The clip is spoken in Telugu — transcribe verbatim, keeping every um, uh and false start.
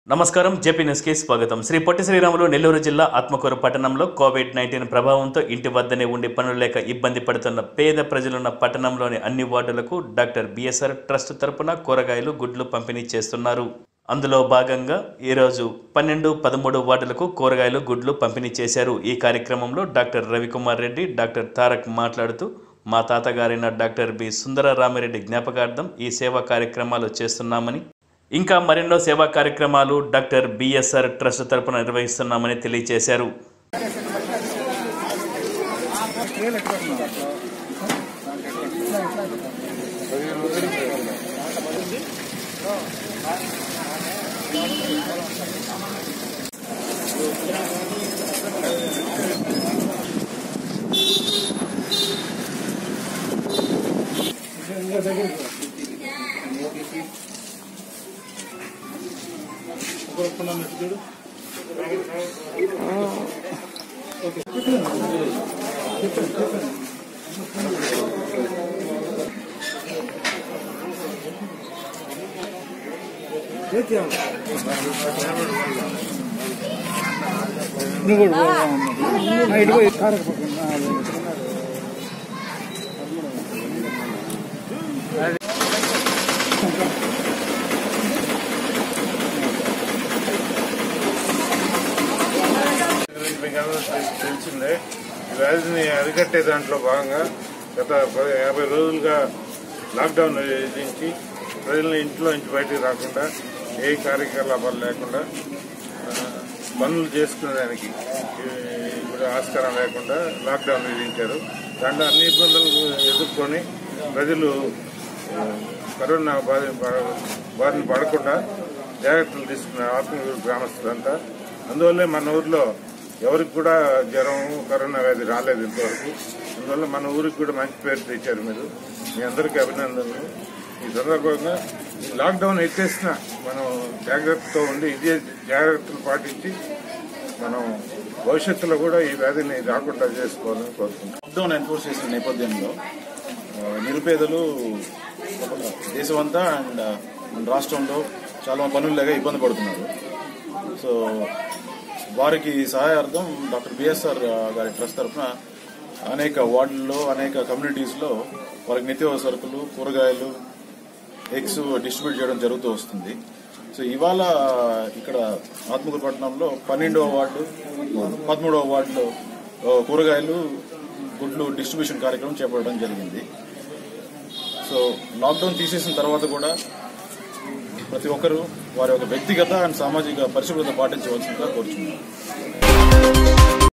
నమస్కారం జేపీ న్యూస్ కి స్వాగతం. శ్రీ పొట్టి శ్రీరాములు నెల్లూరు జిల్లా ఆత్మకూరు పట్టణంలో కోవిడ్ నైన్టీన్ ప్రభావంతో ఇంటి వద్దనే ఉండి పనులు లేక ఇబ్బంది పడుతున్న పేద ప్రజలున్న పట్టణంలోని అన్ని వార్డులకు డాక్టర్ బిఎస్ఆర్ ట్రస్ట్ తరపున కూరగాయలు గుడ్లు పంపిణీ చేస్తున్నారు. అందులో భాగంగా ఈరోజు పన్నెండు పదమూడు వార్డులకు కూరగాయలు గుడ్లు పంపిణీ చేశారు. ఈ కార్యక్రమంలో డాక్టర్ రవికుమార్ రెడ్డి, డాక్టర్ తారక్ మాట్లాడుతూ మా తాతగారైన డాక్టర్ బి సుందర రామిరెడ్డి జ్ఞాపకార్థం ఈ సేవా కార్యక్రమాలు చేస్తున్నామని, ఇంకా మరెన్నో సేవా కార్యక్రమాలు డాక్టర్ బిఎస్ఆర్ ట్రస్ట్ తరపున నిర్వహిస్తున్నామని తెలియజేశారు. తెలిసిందే ఈ వ్యాధిని అరికట్టే దాంట్లో భాగంగా గత యాభై రోజులుగా లాక్డౌన్ విధించి ప్రజల్ని ఇంట్లో నుంచి బయటకు రాకుండా, ఏ కార్యకలాపాలు లేకుండా పనులు చేసుకునేదానికి ఇప్పుడు ఆస్కారం లేకుండా లాక్డౌన్ విధించారు. దాంట్లో అన్ని ఇబ్బందులు ఎదుర్కొని ప్రజలు కరోనా బాధ బారిన పడకుండా జాగ్రత్తలు తీసుకున్నారు ఆత్మకూరు గ్రామస్తులంతా. అందువల్లే మన ఊర్లో ఎవరికి కూడా జ్వరం, కరోనా వ్యాధి రాలేదు ఇంతవరకు. అందువల్ల మన ఊరికి కూడా మంచి పేరు తెచ్చారు మీరు. మీ అందరికీ అభినందనలు. ఈ సందర్భంగా లాక్డౌన్ ఎత్తేసిన మనం జాగ్రత్తతో ఉండి ఇదే జాగ్రత్తలు పాటించి మనం భవిష్యత్తులో కూడా ఈ వ్యాధిని రాకుండా చేసుకోవాలని కోరుకుంటున్నాం. లాక్డౌన్ ఎన్ఫోర్స్ చేసిన నేపథ్యంలో నిరుపేదలు దేశమంతా అండ్ మన రాష్ట్రంలో చాలా పనులు లేక ఇబ్బంది పడుతున్నారు. సో వారికి సహాయార్థం డాక్టర్ బిఎస్ఆర్ గారి ట్రస్ట్ తరఫున అనేక వార్డుల్లో, అనేక కమ్యూనిటీస్లో వారికి నిత్యావసర సరుకులు, కూరగాయలు, ఎగ్స్ డిస్ట్రిబ్యూట్ చేయడం జరుగుతూ వస్తుంది. సో ఇవాళ ఇక్కడ ఆత్మకూరు పట్టణంలో పన్నెండవ వార్డు, పదమూడవ వార్డులో కూరగాయలు, గుడ్లు డిస్ట్రిబ్యూషన్ కార్యక్రమం చేపట్టడం జరిగింది. సో లాక్డౌన్ తీసేసిన తర్వాత కూడా ప్రతి ఒక్కరూ వారి యొక్క వ్యక్తిగత అండ్ సామాజిక పరిశుభ్రత పాటించవలసిందిగా కోరుచున్నారు.